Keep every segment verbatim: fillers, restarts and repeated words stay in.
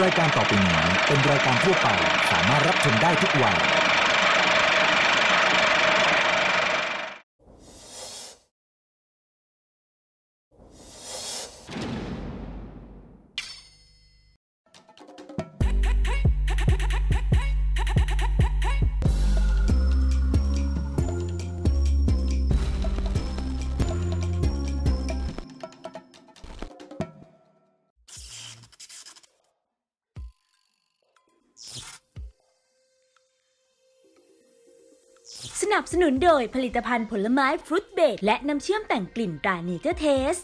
รายการต่อไปนี้เป็นรายการทั่วไปสามารถรับชมได้ทุกวัยสนับสนุนโดยผลิตภัณฑ์ผลไม้ฟรุตเบรดและน้ำเชื่อมแต่งกลิ่นตราเนเจอร์เทส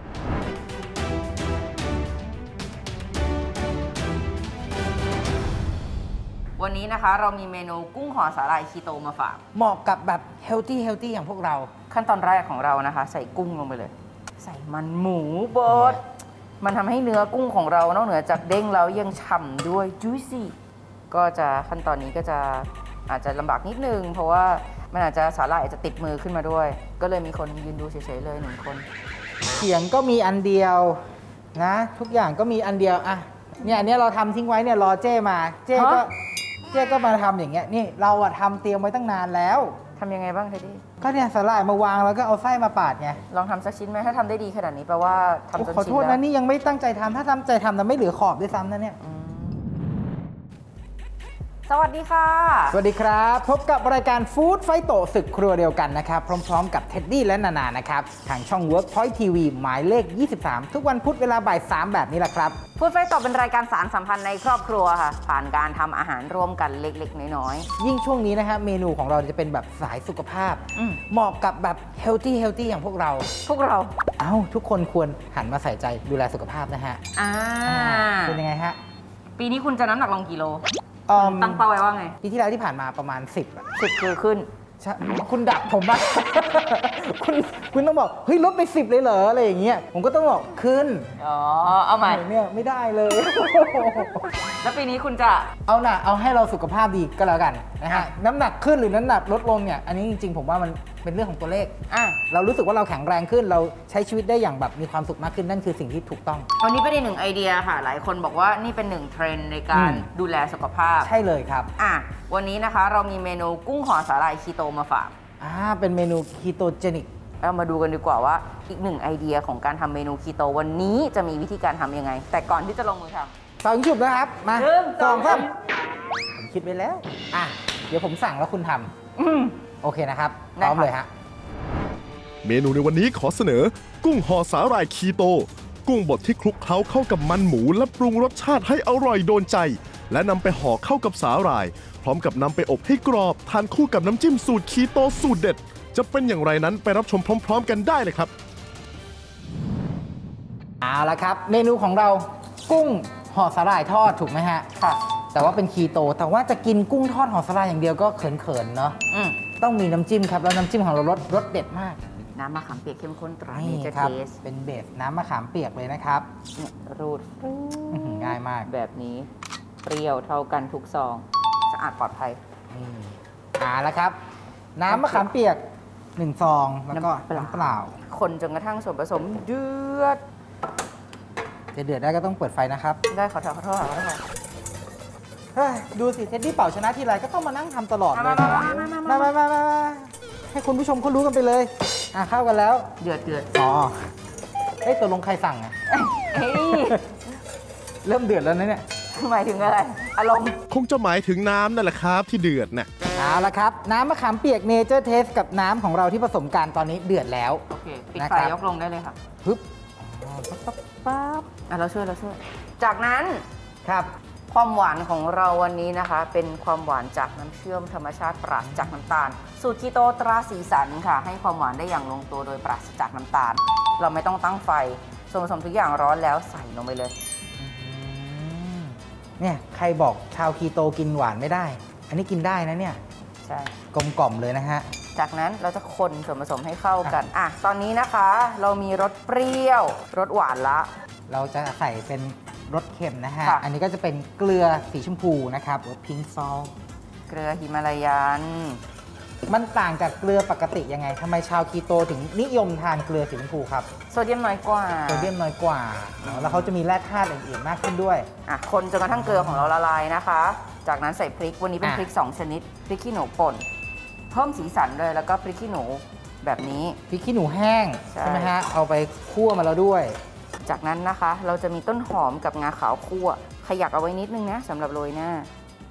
วันนี้นะคะเรามีเมนูกุ้งห่อสาหร่ายคีโตมาฝากเหมาะกับแบบเฮลตี้เฮลตี้อย่างพวกเราขั้นตอนแรกของเรานะคะใส่กุ้งลงไปเลยใส่มันหมูบดมันทำให้เนื้อกุ้งของเรานอกเหนือจากเด้งแล้วยังฉ่ำด้วยจุยซี่ก็จะขั้นตอนนี้ก็จะอาจจะลำบากนิดนึงเพราะว่ามันอาจจะสาหร่ายอาจจะติดมือขึ้นมาด้วยก็เลยมีคนยืนดูเฉยๆเลยหนึ่งคนเขียงก็มีอันเดียวนะทุกอย่างก็มีอันเดียวอ่ะเนี่ยอันนี้เราทำทิ้งไว้เนี่ยรอเจ้มาเจ้ก็เจ้ก็มาทำอย่างเงี้ยนี่เราอะทำเตรียมไว้ตั้งนานแล้วทำยังไงบ้างเทดดี้ก็เนี่ยสาหร่ายมาวางแล้วก็เอาไส้มาปาดไงลองทำสักชิ้นไหมถ้าทำได้ดีขนาดนี้แปลว่าทำจนชินแล้วขอโทษนะนี่ยังไม่ตั้งใจทำถ้าตั้งใจทำแต่ไม่เหลือขอบด้วยซ้ำนะเนี่ยสวัสดีค่ะสวัสดีครับพบกับรายการฟู้ดไฟโตศึกครัวเดียวกันนะครับพร้อมๆกับเท็ดดี้และนานานะครับทางช่อง Workpoint ที วี หมายเลขยี่สิบสามทุกวันพุธเวลาบ่ายสามแบบนี้แหละครับฟู้ดไฟโตเป็นรายการสารสัมพันธ์ในครอบครัวค่ะผ่านการทำอาหารร่วมกันเล็กๆน้อยๆยิ่งช่วงนี้นะฮะเมนูของเราจะเป็นแบบสายสุขภาพเหมาะกับแบบเฮลตี้เฮลตี้อย่างพวกเราพวกเราเอ้าทุกคนควรหันมาใส่ใจดูแลสุขภาพนะฮะอ่าเป็นยังไงฮะปีนี้คุณจะน้ำหนักลงกี่โลตั้งเป้าไว้ว่าไงปีที่แล้วที่ผ่านมาประมาณสิบอะสิบคือขึ้นคุณดักผมอะคุณคุณต้องบอกเฮ้ยลดไปสิบเลยเหรออะไรอย่างเงี้ยผมก็ต้องบอกขึ้นอ๋อเอาใหม่เนี่ยไม่ได้เลยแล้วปีนี้คุณจะเอาหน่ะเอาให้เราสุขภาพดีก็แล้วกันนะฮะน้ำหนักขึ้นหรือน้ำหนักลดลงเนี่ยอันนี้จริงๆผมว่ามันเป็นเรื่องของตัวเลขอ่ะเรารู้สึกว่าเราแข็งแรงขึ้นเราใช้ชีวิตได้อย่างแบบมีความสุขมากขึ้นนั่นคือสิ่งที่ถูกต้องวันนี้ประเด็นหนึ่งไอเดียค่ะหลายคนบอกว่านี่เป็นหนึ่งเทรนด์ในการดูแลสุขภาพใช่เลยครับอ่ะวันนี้นะคะเรามีเมนูกุ้งห่อสาหร่ายคีโตมาฝากอ่าเป็นเมนูคีโตเจนิกเรามาดูกันดีกว่าว่าอีกหนึ่งไอเดียของการทำเมนูคีโตวันนี้จะมีวิธีการทำยังไงแต่ก่อนที่จะลงมือทำสองฉุบนะครับมาสองครับผมคิดไว้แล้วอ่ะเดี๋ยวผมสั่งแล้วคุณทำโอเคนะครับพร้อมเลยฮะเมนูในวันนี้ขอเสนอกุ้งห่อสาหร่ายคีโตกุ้งบดที่คลุกเคล้าเข้ากับมันหมูและปรุงรสชาติให้อร่อยโดนใจและนำไปห่อเข้ากับสาหร่ายพร้อมกับนำไปอบให้กรอบทานคู่กับน้ำจิ้มสูตรคีโตสูตรเด็ดจะเป็นอย่างไรนั้นไปรับชมพร้อมๆกันได้เลยครับเอาละครับเมนูของเรากุ้งห่อสาหร่ายทอดถูกไหมฮะค่ะแต่ว่าเป็นคีโตแต่ว่าจะกินกุ้งทอดห่อสาหร่ายอย่างเดียวก็เขินๆเนาะต้องมีน้ำจิ้มครับแล้วน้ำจิ้มของเรารสรสเด็ดมากน้ำมะขามเปียกเข้มข้นตราเนเจอร์เทสเป็นเบสน้ำมะขามเปียกเลยนะครับรูดง่ายมากแบบนี้เปรี้ยวเท่ากันทุกซองสะอาดปลอดภัยอ่าแล้วครับน้ำมะขามเปียกหนึ่งซองแล้วก็น้ำเปล่าคนจนกระทั่งส่วนผสมเดือดจะเดือดได้ก็ต้องเปิดไฟนะครับได้ขอโทษขอโทษขอโทษดูสิเท็ดดี้เป่าชนะทีไรก็ต้องมานั่งทำตลอดเลยมามามามามาให้คุณผู้ชมเขารู้กันไปเลยอ่ะเข้ากันแล้วเดือดเดือดอ๋อเอ้ยตัวลงใครสั่งอ่ะเริ่มเดือดแล้วนะเนี่ยหมายถึงอะไรอารมณ์คงจะหมายถึงน้ำนั่นแหละครับที่เดือดน่ะเอาละครับน้ำมะขามเปียกเนเจอร์เทสกับน้ำของเราที่ผสมกันตอนนี้เดือดแล้วโอเคปิดไฟยกลงได้เลยค่ะปึ๊บปั๊บปั๊บอ่ะเราช่วยเราช่วยจากนั้นครับความหวานของเราวันนี้นะคะเป็นความหวานจากน้ำเชื่อมธรรมชาติปราศจากน้ำตาลสูตรคีโตตราสีสันค่ะให้ความหวานได้อย่างลงตัวโดยปราศจากน้ำตาลเราไม่ต้องตั้งไฟส่วนผสมทุกอย่างร้อนแล้วใส่ลงไปเลยเนี่ยใครบอกชาวคีโตกินหวานไม่ได้อันนี้กินได้นะเนี่ยใช่กลมกล่อมเลยนะฮะจากนั้นเราจะคนส่วนผสมให้เข้ากันอ่ะตอนนี้นะคะเรามีรสเปรี้ยวรสหวานละเราจะใส่เป็นรสเค็มนะฮะอันนี้ก็จะเป็นเกลือสีชมพูนะครับหรือพิงค์ซอลเกลือหิมาลายันมันต่างจากเกลือปกติยังไงทำไมชาวคีโตถึงนิยมทานเกลือสีชมพูครับโซเดียมน้อยกว่าโซเดียมน้อยกว่าแล้วเขาจะมีแร่ธาตุอื่นๆมากขึ้นด้วยอ่ะคนจนกระทั่งเกลือของเราละลายนะคะจากนั้นใส่พริกวันนี้เป็นพริกสองชนิดพริกขี้หนูป่นเพิ่มสีสันเลยแล้วก็พริกขี้หนูแบบนี้พริกขี้หนูแห้งใช่ไหมฮะเอาไปคั่วมาแล้วด้วยจากนั้นนะคะเราจะมีต้นหอมกับงาขาวคั่วขยักเอาไว้นิดนึงนะสำหรับโรยหน้า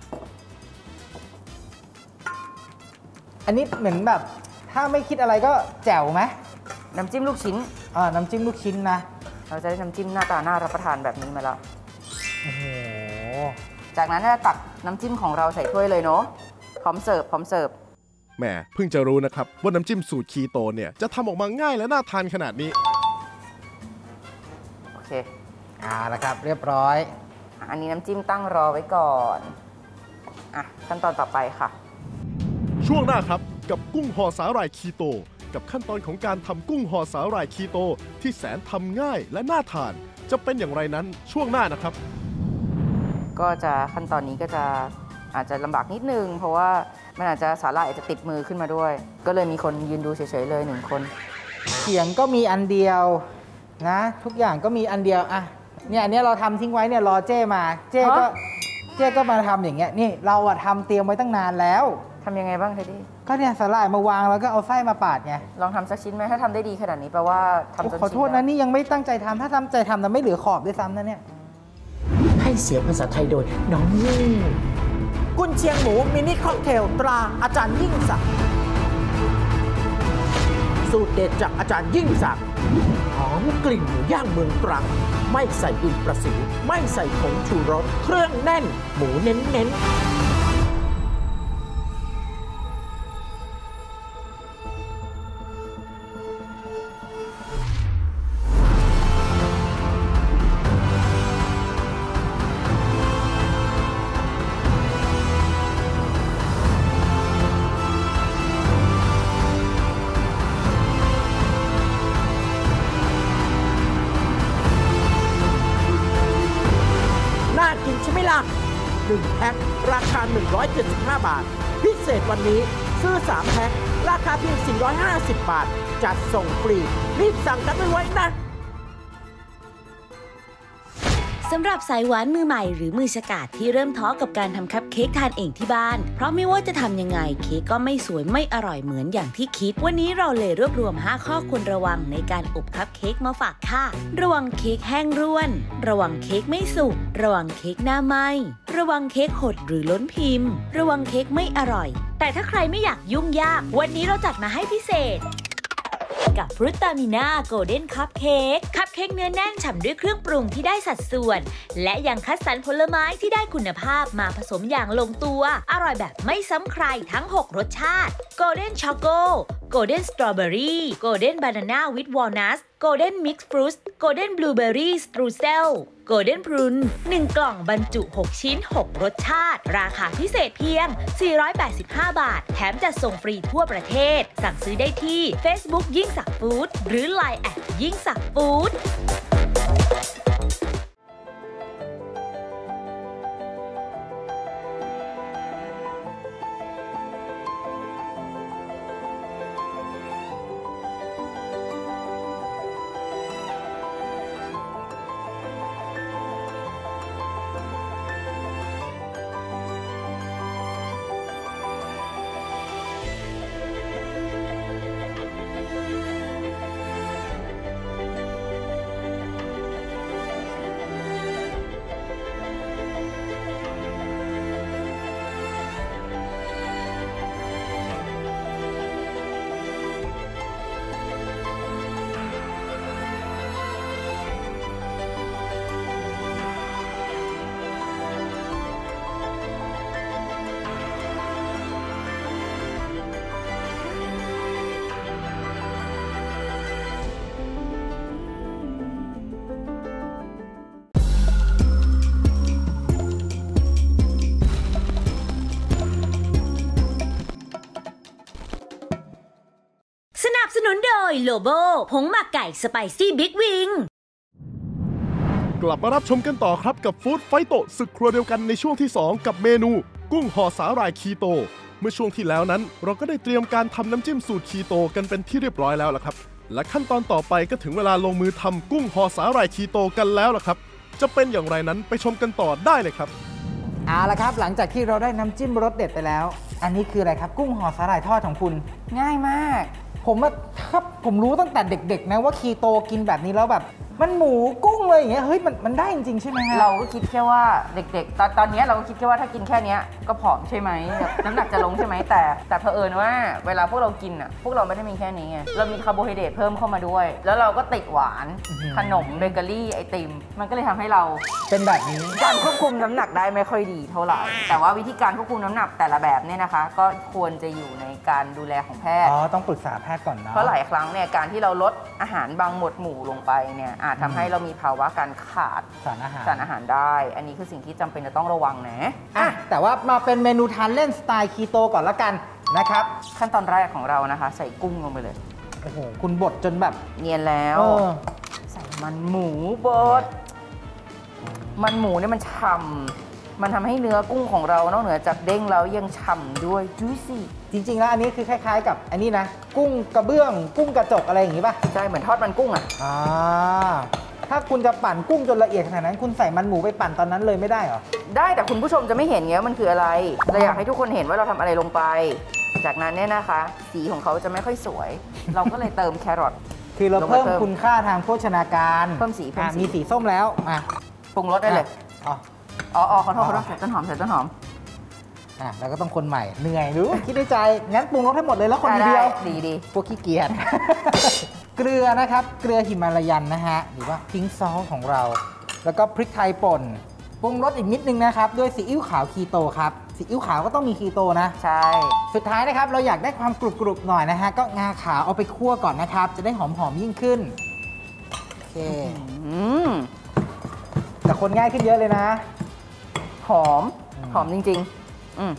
อันนี้เหมือนแบบถ้าไม่คิดอะไรก็แจ่วไหมน้ำจิ้มลูกชิ้นอ่าน้ำจิ้มลูกชิ้นนะเราจะได้น้ำจิ้มหน้าตาน่ารับประทานแบบนี้มาแล้วโอ้โหจากนั้นจะตักน้ำจิ้มของเราใส่ถ้วยเลยเนาะพร้อมเสิร์ฟพร้อมเสิร์ฟแหมเพิ่งจะรู้นะครับว่าน้ำจิ้มสูตรคีโตเนี่ยจะทำออกมาง่ายและน่าทานขนาดนี้โอเคอ่าแล้วครับเรียบร้อยอันนี้น้ำจิ้มตั้งรอไว้ก่อนอ่ะขั้นตอนต่อไปค่ะช่วงหน้าครับกับกุ้งห่อสาหร่ายคีโตกับขั้นตอนของการทำกุ้งห่อสาหร่ายคีโตที่แสนทำง่ายและน่าทานจะเป็นอย่างไรนั้นช่วงหน้านะครับก็จะขั้นตอนนี้ก็จะอาจจะลำบากนิดนึงเพราะว่ามันอาจจะสาหร่ายอาจจะติดมือขึ้นมาด้วยก็เลยมีคนยืนดูเฉยๆเลยหนึ่งคนเขียงก็มีอันเดียวนะทุกอย่างก็มีอันเดียวอ่ะเนี่ยอันนี้เราทำทิ้งไว้เนี่ยรอเจ้มาเจ้ก็เจ้ก็มาทำอย่างเงี้ยนี่เราอะทำเตรียมไว้ตั้งนานแล้วทำยังไงบ้างเทดดี้ก็เนี่ยสาหร่ายมาวางแล้วก็เอาไส้มาปาดไงลองทำสักชิ้นไหมถ้าทำได้ดีขนาดนี้แปลว่าทำจนชินขอโทษนะนี่ยังไม่ตั้งใจทำถ้าตั้งใจทำนะไม่เหลือขอบด้วยซ้ำนะเนี่ยให้เสียงภาษาไทยโดยน้องยิ่งกุนเชียงหมูมินิค็อกเทลตราอาจารย์ยิ่งศักดิ์สูตรเด็ดจากอาจารย์ยิ่งศักดิ์หอมกลิ่นหมูย่างเมืองตรังไม่ใส่ดินประสิวไม่ใส่ผงชูรสเครื่องแน่นหมูเน้นๆใช่ไหมล่ะหนึ่งแพ็คราคาหนึ่งร้อยเจ็ดสิบห้าบาทพิเศษวันนี้ซื้อสามแพ็คราคาเพียงสี่ร้อยห้าสิบบาทจัดส่งฟรีรีบสั่งกันไว้นะสำหรับสายหวานมือใหม่หรือมือฉกาจที่เริ่มท้อกับการทำคัพเค้กทานเองที่บ้านเพราะไม่ว่าจะทำยังไงเค้กก็ไม่สวยไม่อร่อยเหมือนอย่างที่คิดวันนี้เราเลยรวบรวมห้าข้อควรระวังในการอบคัพเค้กมาฝากค่ะระวังเค้กแห้งร่วนระวังเค้กไม่สุกระวังเค้กหน้าไหม้ระวังเค้กหดหรือล้นพิมพ์ระวังเค้กไม่อร่อยแต่ถ้าใครไม่อยากยุ่งยากวันนี้เราจัดมาให้พิเศษกับฟรุตตามิน่าโกลเด้นคัพเค้กคัพเค้กเนื้อแน่นฉ่ำด้วยเครื่องปรุงที่ได้สัดส่วนและยังคัดสรรผลไม้ที่ได้คุณภาพมาผสมอย่างลงตัวอร่อยแบบไม่ซ้ำใครทั้งหกรสชาติโกลเด้นช็อกโกโกลเด้นสตรอเบอรี่โกลเด้นบานาน่าวิดวอลนัทโกลเด้นมิกซ์ฟรุตโกลเด้นบลูเบอร์รี่สตรูเซลโกลเด้นพรุนหนึ่งกล่องบรรจุหกชิ้นหกรสชาติราคาพิเศษเพียงสี่ร้อยแปดสิบห้าบาทแถมจัดส่งฟรีทั่วประเทศสั่งซื้อได้ที่ Facebook ยิ่งศักดิ์ฟู้ดหรือ ไลน์ แอท ยิ่งศักดิ์ฟู้ดสนับสนุนโดยโลโบผงหมักไก่สไปซี่บิ๊กวิงกลับมารับชมกันต่อครับกับฟู้ดไฟโตศึกครัวเดียวกันในช่วงที่สองกับเมนูกุ้งห่อสาหร่ายคีโตเมื่อช่วงที่แล้วนั้นเราก็ได้เตรียมการทำน้ำจิ้มสูตรคีโตกันเป็นที่เรียบร้อยแล้วล่ะครับและขั้นตอนต่อไปก็ถึงเวลาลงมือทำกุ้งห่อสาหร่ายคีโตกันแล้วล่ะครับจะเป็นอย่างไรนั้นไปชมกันต่อได้เลยครับเอาละครับหลังจากที่เราได้น้ำจิ้มรสเด็ดไปแล้วอันนี้คืออะไรครับกุ้งห่อสาหร่ายทอดของคุณง่ายมากผมว่าครับผมรู้ตั้งแต่เด็กๆนะว่าคีโตกินแบบนี้แล้วแบบมันหมูกุ้งเลยอย่างเงี้ยเฮ้ยมันมันได้จริงๆใช่ไหมฮะเราก็คิดแค่ว่าเด็กๆ ตอนตอนนี้เราก็คิดแค่ว่าถ้ากินแค่นี้ก็ผอมใช่ไหมแบบน้ำหนักจะลงใช่ไหมแต่แต่เผอิญว่าเวลาพวกเรากินอ่ะพวกเราไม่ได้มีแค่นี้ไงเรามีคาร์โบไฮเดรตเพิ่มเข้ามาด้วยแล้วเราก็ติดหวานขนมเบเกอรี่ไอติมมันก็เลยทำให้เราเป็นแบบนี้การควบคุมน้ำหนักได้ไม่ค่อยดีเท่าไหร่แต่ว่าวิธีการควบคุมน้ำหนักแต่ละแบบเนี่ยนะคะก็ควรจะอยู่ในการดูแลของแพทย์อ๋อต้องปรึกษาแพทย์ก่อนเนาะเพราะหลายครั้งเนี่ยการที่เราลดอาหารบางหมวดหมู่ลงไปเนี่ยอาจทำให้เรามีภาวะการขาดสารอาหารสารอาหารได้อันนี้คือสิ่งที่จำเป็นจะต้องระวังนะอ่ะแต่ว่ามาเป็นเมนูทานเล่นสไตล์คีโตก่อนละกันนะครับขั้นตอนแรกของเรานะคะใส่กุ้งลงไปเลยโอ้โหคุณบดจนแบบเนียนแล้วใส่มันหมูบดมันหมูเนี่ยมันฉ่ำมันทำให้เนื้อกุ้งของเรานอกเหนือจากเด้งแล้วยังฉ่ำด้วยจุ้ยซี่จริงๆแล้วอันนี้คือคล้ายๆกับอันนี้นะกุ้งกระเบื้องกุ้งกระจกอะไรอย่างงี้ป่ะใช่เหมือนทอดมันกุ้งอ่ะอ่าถ้าคุณจะปั่นกุ้งจนละเอียดขนาดนั้นคุณใส่มันหมูไปปั่นตอนนั้นเลยไม่ได้เหรอได้แต่คุณผู้ชมจะไม่เห็นไงว่ามันคืออะไรเราอยากให้ทุกคนเห็นว่าเราทำอะไรลงไปจากนั้นเนี่ยนะคะสีของเขาจะไม่ค่อยสวยเราก็เลยเติมแครอทคือเราเพิ่มคุณค่าทางโภชนาการเพิ่มสีเพิ่มสีมีสีส้มแล้วมาปรุงรสได้เลยอ๋ออ๋อขอโทษขอโทษใส่ต้นหอมใส่ต้นหอมอ่ะแล้วก็ต้องคนใหม่เหนื่อยรู้คิดในใจงั้นปรุงรสให้หมดเลยแล้วคนเดียวดีดีพวกขี้เกียจเกลือนะครับเกลือหิมาลายันนะฮะหรือว่าพิงค์ซอลของเราแล้วก็พริกไทยป่นปรุงรสอีกนิดนึงนะครับด้วยซีอิ๊วขาวคีโตครับซีอิ๊วขาวก็ต้องมีคีโตนะใช่สุดท้ายนะครับเราอยากได้ความกรุบๆหน่อยนะฮะก็งาขาวเอาไปคั่วก่อนนะครับจะได้หอมๆยิ่งขึ้นโอเคแต่คนง่ายขึ้นเยอะเลยนะหอมหอมจริงๆอืม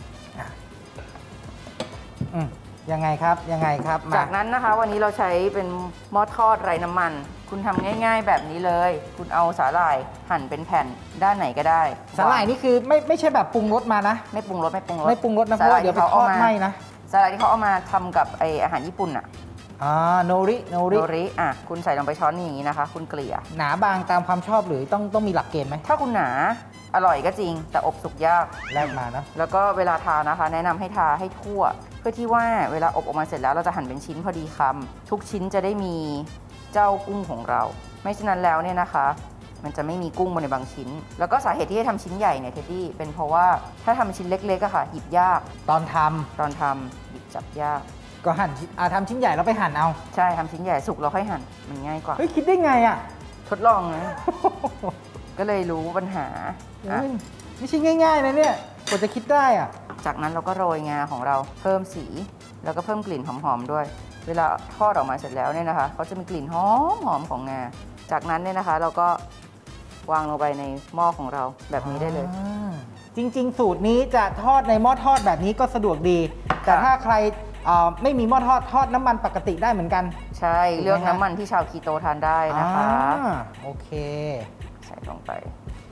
อืมยังไงครับยังไงครับจากนั้นนะคะวันนี้เราใช้เป็นหม้อทอดไร้น้ำมันคุณทำง่ายๆแบบนี้เลยคุณเอาสาหร่ายหั่นเป็นแผ่นด้านไหนก็ได้สาหร่ายนี่คือไม่ไม่ใช่แบบปรุงรสมานะไม่ปรุงรสไม่ปรุงรสไม่ปรุงรสนะเพราะเดี๋ยวไปทอดไหม้นะสาหร่ายที่เขาเอามาทำกับไออาหารญี่ปุ่นอ่ะอ่าโนริโนริโนริอ่ะคุณใส่ลงไปช้อนอย่างนี้นะคะคุณเกลี่ยหนาบางตามความชอบหรือต้องต้องมีหลักเกณฑ์ไหมถ้าคุณหนาอร่อยก็จริงแต่อบสุกยากแลกมานะแล้วก็เวลาทานนะคะแนะนำให้ทาให้ทั่วเพื่อที่ว่าเวลาอบออกมาเสร็จแล้วเราจะหั่นเป็นชิ้นพอดีคำทุกชิ้นจะได้มีเจ้ากุ้งของเราไม่ฉะนั้นแล้วเนี่ยนะคะมันจะไม่มีกุ้งบนในบางชิ้นแล้วก็สาเหตุที่ให้ทำชิ้นใหญ่เนี่ยเท็ดดี้เป็นเพราะว่าถ้าทำชิ้นเล็กๆอะค่ะหยิบยากตอนทำตอนทำหยิบจับยากก็หั่นอ่าทำชิ้นใหญ่แล้วไปหั่นเอาใช่ทำชิ้นใหญ่สุกเราค่อยหั่นมันง่ายกว่าเฮ้ยคิดได้ไงอะทดลองนะก็เลยรู้ปัญหาไม่ใช่ง่ายๆนะเนี่ยกว่าจะคิดได้อะจากนั้นเราก็โรยงาของเราเพิ่มสีแล้วก็เพิ่มกลิ่นหอมๆด้วยเวลาทอดออกมาเสร็จแล้วเนี่ยนะคะเขาจะมีกลิ่นหอมหอมของงาจากนั้นเนี่ยนะคะเราก็วางลงไปในหม้อของเราแบบนี้ได้เลยจริงๆสูตรนี้จะทอดในหม้อทอดแบบนี้ก็สะดวกดีแต่ถ้าใครไม่มีหม้อทอดทอดน้ำมันปกติได้เหมือนกันใช่เลือกน้ำมันที่ชาวคีโตทานได้นะคะโอเคใส่ลงไป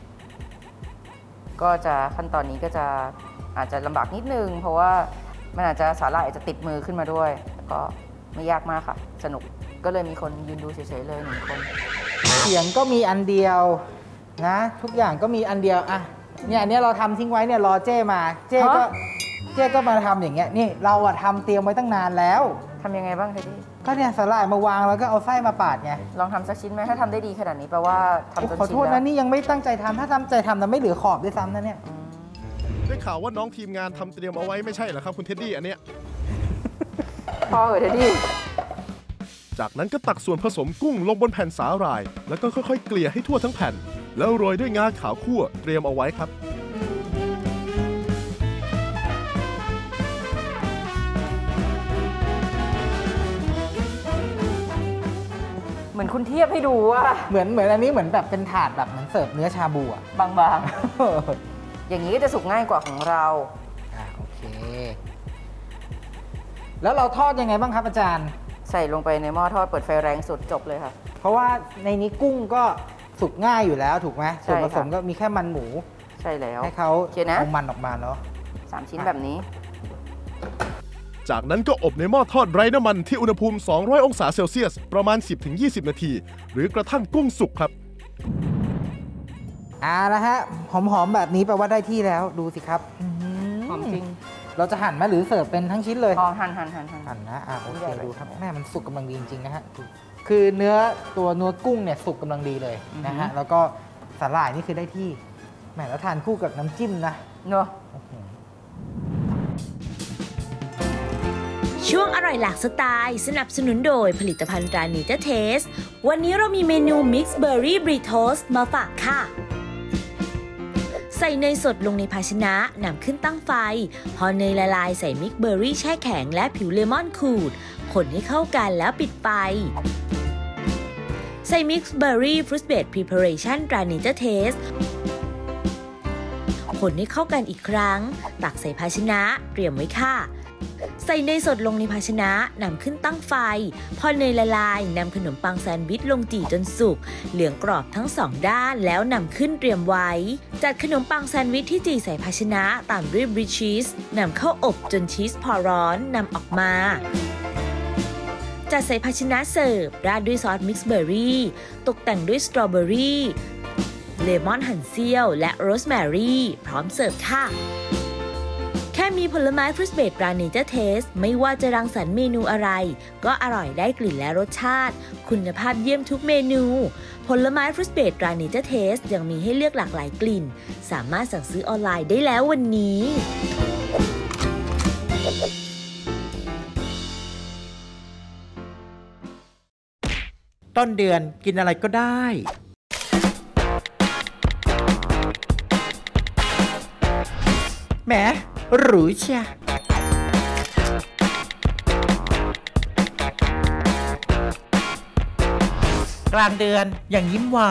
ก็จะขั้นตอนนี้ก็จะอาจจะลำบากนิดนึงเพราะว่ามันอาจจะสาหร่ายจะติดมือขึ้นมาด้วยแต่ก็ไม่ยากมากค่ะสนุกก็เลยมีคนยืนดูเฉยๆเลยหนึ่งคนเสียงก็มีอันเดียวนะทุกอย่างก็มีอันเดียวอ่ะเนี่ยอันนี้เราทำทิ้งไว้เนี่ยรอเจ้มาเจ้ก็เจ้ก็มาทำอย่างเงี้ยนี่เราอะทำเตรียมไว้ตั้งนานแล้วทำยังไงบ้างเทดดี้ก็เนี่ยสาหร่ายมาวางแล้วก็เอาไส้มาปาดไงลองทำสักชิ้นไหมถ้าทำได้ดีขนาดนี้แปลว่าทำจนชินแล้วขอโทษนะนี่ยังไม่ตั้งใจทำถ้าตั้งใจทำนะไม่เหลือขอบด้วยซ้ำนะเนี่ยได้ข่าวว่าน้องทีมงานทำเตรียมเอาไว้ไม่ใช่เหรอครับคุณเท็ดดี้อันเนี้ยพอเหรอเท็ดดี้จากนั้นก็ตักส่วนผสมกุ้งลงบนแผ่นสาหร่ายแล้วก็ค่อยๆเกลี่ยให้ทั่วทั้งแผ่นแล้วโรยด้วยงาขาวคั่วเตรียมเอาไว้ครับเหมือนคุณเทียบให้ดูว่าเหมือนเหมือนอันนี้เหมือนแบบเป็นถาดแบบเหมือนเสิร์ฟเนื้อชาบูอะบางๆอย่างนี้ก็จะสุกง่ายกว่าของเราอ่าโอเคแล้วเราทอดยังไงบ้างครับอาจารย์ใส่ลงไปในหม้อทอดเปิดไฟแรงสุดจบเลยค่ะเพราะว่าในนี้กุ้งก็สุกง่ายอยู่แล้วถูกไหมส่วนผสมก็มีแค่มันหมูใช่แล้วให้เขาเอามันออกมาเนาะสามชิ้นแบบนี้จากนั้นก็อบในหม้อทอดไร้น้ำมันที่อุณหภูมิ สองร้อย องศาเซลเซียส ประมาณ สิบถึงยี่สิบ นาที หรือกระทั่งกุ้งสุกครับอ่านะฮะหอมๆแบบนี้แปลว่าได้ที่แล้วดูสิครับหอมจริงเราจะหั่นไหมหรือเสิร์ฟเป็นทั้งชิ้นเลยอ๋อหั่นหั่นหั่นหั่นนะอ่าโอเคดูครับแม่มันสุกกำลังดีจริงๆนะฮะคือเนื้อตัวเนื้อกุ้งเนี่ยสุกกำลังดีเลยนะฮะแล้วก็สาหร่ายนี่คือได้ที่แม่แล้วทานคู่กับน้ำจิ้มนะเนาะช่วงอร่อยหลากสไตล์สนับสนุนโดยผลิตภัณฑ์ตราเนเจอร์เทสวันนี้เรามีเมนู Mix Berry Brie Toast มาฝากค่ะใส่เนยสดลงในภาชนะนำขึ้นตั้งไฟพอเนยละลายใส่มิกเบอร์รี่แช่แข็งและผิวเลมอนขูดคนให้เข้ากันแล้วปิดไฟใส่มิกซ์เบอร์รี่ฟรุตเบรดพรีพาเรชั่นตราเนเจอร์เทสคนให้เข้ากันอีกครั้งตักใส่ภาชนะเตรียมไว้ค่ะใส่เนยสดลงในภาชนะนำขึ้นตั้งไฟพอเนยละลายนำขนมปังแซนด์วิชลงจี่จนสุกเหลืองกรอบทั้งสองด้านแล้วนำขึ้นเตรียมไว้จัดขนมปังแซนด์วิชที่จี่ใส่ภาชนะตามด้วยบริชีสนำเข้าอบจนชีสพอร้อนนำออกมาจัดใส่ภาชนะเสิร์ฟราดด้วยซอสมิกซ์เบอร์รี่ตกแต่งด้วยสตรอเบอรี่เลมอนหั่นเสี้ยวและโรสแมรี่พร้อมเสิร์ฟค่ะแค่มีผลไม้ฟรุตเบรดตราเนเจอร์เทสไม่ว่าจะรังสรรค์เมนูอะไรก็อร่อยได้กลิ่นและรสชาติคุณภาพเยี่ยมทุกเมนูผลไม้ฟรุตเบรดตราเนเจอร์เทสยังมีให้เลือกหลากหลายกลิ่นสามารถสั่งซื้อออนไลน์ได้แล้ววันนี้ต้นเดือนกินอะไรก็ได้แหมหรูเชียกลางเดือนอย่างยิ้มไหว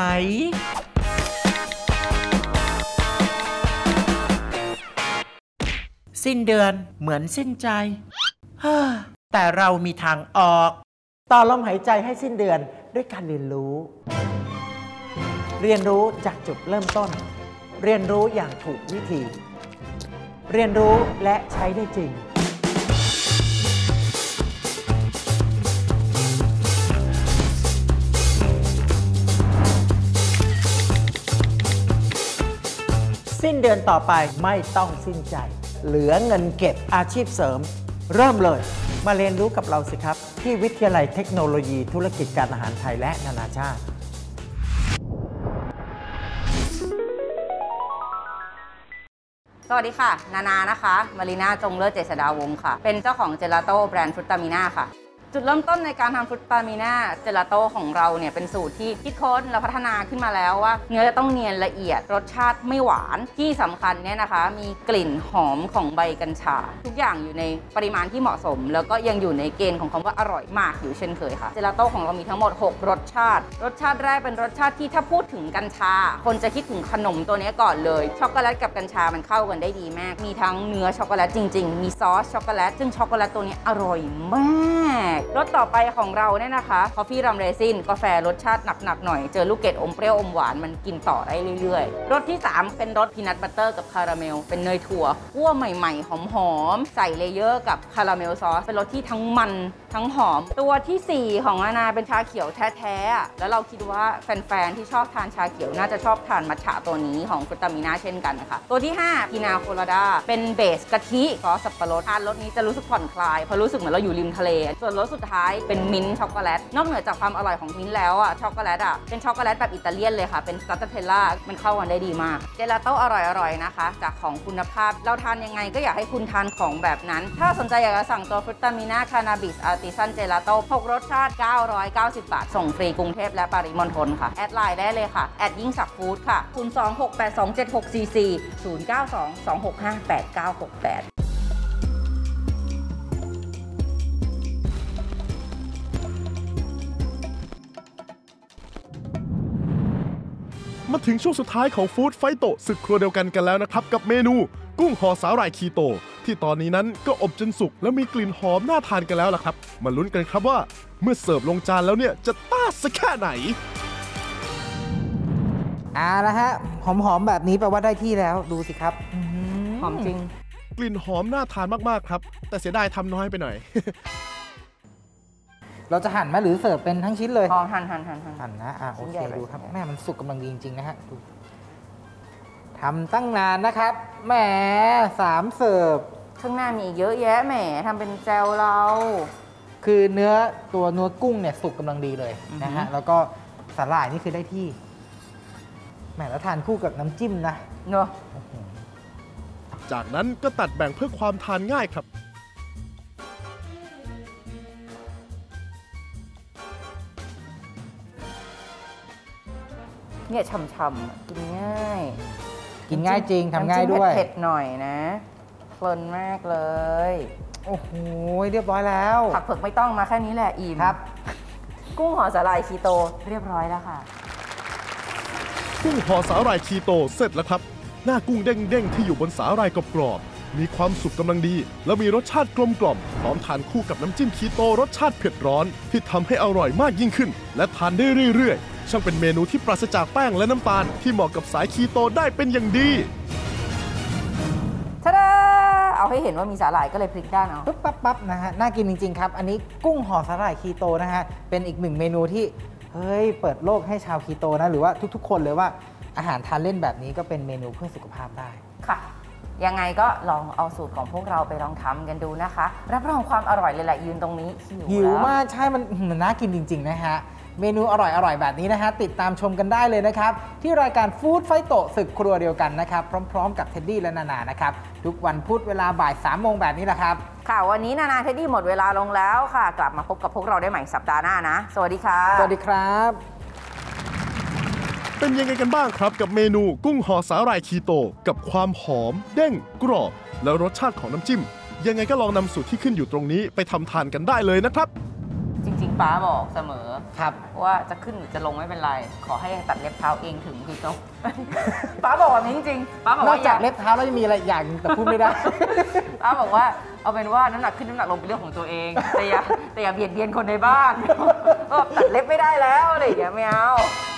สิ้นเดือนเหมือนสิ้นใจแต่เรามีทางออกต่อลมหายใจให้สิ้นเดือนด้วยการเรียนรู้เรียนรู้จากจุดเริ่มต้นเรียนรู้อย่างถูกวิธีเรียนรู้และใช้ได้จริงสิ้นเดือนต่อไปไม่ต้องสิ้นใจเหลือเงินเก็บอาชีพเสริมเริ่มเลยมาเรียนรู้กับเราสิครับที่วิทยาลัยเทคโนโลยีธุรกิจการอาหารไทยและนานาชาติสวัสดีค่ะนานานะคะมารีนาจงเลิศเจษฎาวงศ์ค่ะเป็นเจ้าของเจลาโต้แบรนด์ฟรุตตามิน่าค่ะจุดเริ่มต้นในการทำฟรุตตามิน่าเจลาโต้ของเราเนี่ยเป็นสูตรที่คิดค้นและพัฒนาขึ้นมาแล้วว่าเนื้อจะต้องเนียนละเอียดรสชาติไม่หวานที่สำคัญเนี่ยนะคะมีกลิ่นหอมของใบกัญชาทุกอย่างอยู่ในปริมาณที่เหมาะสมแล้วก็ยังอยู่ในเกณฑ์ของคำว่าอร่อยมากอยู่เช่นเคยค่ะเจลาโต้ของเรามีทั้งหมดหกรสชาติรสชาติแรกเป็นรสชาติที่ถ้าพูดถึงกัญชาคนจะคิดถึงขนมตัวนี้ก่อนเลยช็อกโกแลตกับกัญชามันเข้ากันได้ดีมากมีทั้งเนื้อช็อกโกแลตจริงๆมีซอสช็อกโกแลตซึ่งช็อกโกแลตตัวนี้อร่อยมากรสต่อไปของเราเนี่ยนะคะคอฟฟี่รัมเรซินกาแฟรสชาติหนักๆหน่อยเจอลูกเกดอมเปรี้ยวอมหวานมันกินต่อได้เรื่อยๆรสที่สามเป็นรสพีนัทบัตเตอร์กับคาราเมลเป็นเนยถั่วคั่วใหม่ๆหอมๆใส่เลเยอร์กับคาราเมลซอสเป็นรสที่ทั้งมันทั้งหอมตัวที่สี่ของนานาเป็นชาเขียวแท้ๆแล้วเราคิดว่าแฟนๆที่ชอบทานชาเขียวน่าจะชอบทานมัทฉะตัวนี้ของฟรุตตามิน่าเช่นกันนะคะตัวที่ห้าพีนาโคลาดาเป็นเบสกะทิซอสสับปะรดทานรสนี้จะรู้สึกผ่อนคลายเพราะรู้สึกเหมือนเราอยู่ริมทะเลส่วนรสสุดท้ายเป็นมิ้นท์ช็อกโกแลตนอกเหนือจากความอร่อยของมิ้นท์แล้วอ่ะช็อกโกแลตอ่ะเป็นช็อกโกแลตแบบอิตาเลียนเลยค่ะเป็นสตรัตเทลล่ามันเข้ากันได้ดีมากเจลาโต้อร่อยๆนะคะจากของคุณภาพเราทานยังไงก็อยากให้คุณทานของแบบนั้นถ้าสนใจอยากจะสั่งตัวฟรุตตามิน่าคานาบิสอาร์ติซันเจลาโต้หกรสชาติเก้าร้อยเก้าสิบบาทส่งฟรีกรุงเทพและปริมณฑลค่ะแอดไลน์ได้เลยค่ะแอดยิ่งศักดิ์ฟู้ดค่ะศูนย์ สอง หก แปด สอง เจ็ด หก สี่ สี่ ศูนย์ เก้า สอง สอง หก ห้า แปด เก้า หก แปดมาถึงช่วงสุดท้ายของฟู้ดไฟโตศึกครัวเดียวกันกันแล้วนะครับกับเมนูกุ้งห่อสาหร่ายคีโตที่ตอนนี้นั้นก็อบจนสุกแล้วมีกลิ่นหอมน่าทานกันแล้วล่ะครับมาลุ้นกันครับว่าเมื่อเสิร์ฟลงจานแล้วเนี่ยจะต้าสักแค่ไหนอ่านะฮะหอมๆแบบนี้แปลว่าได้ที่แล้วดูสิครับหอมจริงกลิ่นหอมน่าทานมากๆครับแต่เสียดายทำน้อยไปหน่อยเราจะหั่นไหมหรือเสิร์ฟเป็นทั้งชิ้นเลยพอหั่นหั่นหั่นหั่นหั่นนะอ่ะโอชิ้นเคใหญ่ไปดูครับชิ้นใหญ่แม่มันสุกกำลังดีจริงๆนะฮะดูทำตั้งนานนะครับแหมสามเสิร์ฟข้างหน้ามีอีกเยอะแยะแหมทำเป็นแซวเราคือเนื้อตัวเนื้อกุ้งเนี่ยสุกกำลังดีเลยนะฮะอือฮึแล้วก็สาหร่ายนี่คือได้ที่แหมแล้วทานคู่กับน้ำจิ้มนะเนอะจากนั้นก็ตัดแบ่งเพื่อความทานง่ายครับเนี่ยฉ่ำๆอ่ะกินง่ายกินง่ายจริงทำง่ายด้วยน้ำจิ้มเผ็ดๆหน่อยนะเพลินมากเลยโอ้โหเรียบร้อยแล้วผักเผือกไม่ต้องมาแค่นี้แหละอิ่มครับกุ้งห่อสาหร่ายคีโตเรียบร้อยแล้วค่ะกุ้งห่อสาหร่ายคีโตเสร็จแล้วครับ หน้ากุ้งเด้งๆที่อยู่บนสาหร่ายกรอบๆมีความสุกกำลังดี และมีรสชาติกลมกล่อมพร้อมทานคู่กับน้ำจิ้มคีโตรสชาติเผ็ดร้อนที่ทำให้อร่อยมากยิ่งขึ้น และทานได้เรื่อยๆช่างเป็นเมนูที่ปราศจากแป้งและน้ำตาลที่เหมาะกับสายคีโตได้เป็นอย่างดีทะดาเอาให้เห็นว่ามีสาหร่ายก็เลยพลิกด้านเอาปุ๊บปั๊บปั๊บนะฮะน่ากินจริงๆครับอันนี้กุ้งห่อสาหร่ายคีโตนะฮะเป็นอีกหนึ่งเมนูที่เฮ้ยเปิดโลกให้ชาวคีโตนะหรือว่าทุกๆ คนเลยว่าอาหารทานเล่นแบบนี้ก็เป็นเมนูเพื่อสุขภาพได้ค่ะ ยังไงก็ลองเอาสูตรของพวกเราไปลองทำกันดูนะคะ รับรองความอร่อยเลยแหละยืนตรงนี้หิวหิวแล้วมากใช่มันมันน่ากินจริง ๆ นะฮะ เมนูอร่อย ๆ แบบนี้นะฮะ ติดตามชมกันได้เลยนะครับ ที่รายการฟู้ดไฟโตะศึกครัวเดียวกันนะครับ พร้อม ๆ กับเท็ดดี้และนานานะครับ ทุกวันพุธเวลาบ่ายสามโมงแบบนี้แหละครับค่ะ วันนี้นานาเทดดี้หมดเวลาลงแล้วค่ะ กลับมาพบกับพวกเราได้ใหม่สัปดาห์หน้านะ สวัสดีค่ะสวัสดีครับเป็นยังไงกันบ้างครับกับเมนูกุ้งห่อสาหร่ายคีโต กับความหอม เด้ง กรอบ และรสชาติของน้ำจิ้ม ยังไงก็ลองนำสูตรที่ขึ้นอยู่ตรงนี้ไปทำทานกันได้เลยนะครับจริง ๆ ป้าบอกเสมอครับว่าจะขึ้นหรือจะลงไม่เป็นไร ขอให้ตัดเล็บเท้าเองถึงคือจบ ป้าบอกแบบนี้จริงๆป้าบอกนอกว่าอจาย่ากเล็บเท้าแล้วยังมีอะไรอย่างหนึ่งแต่พูดไม่ได้ป้าบอกว่าเอาเป็นว่าน้ำหนักขึ้นน้ำหนักลงเป็นเรื่องของตัวเอง แต่อย่าแต่อย่าเบียดเบียนคนในบ้าน ก็ตัดเล็บไม่ได้แล้วอะไรอย่างเงี้ยไม่เอา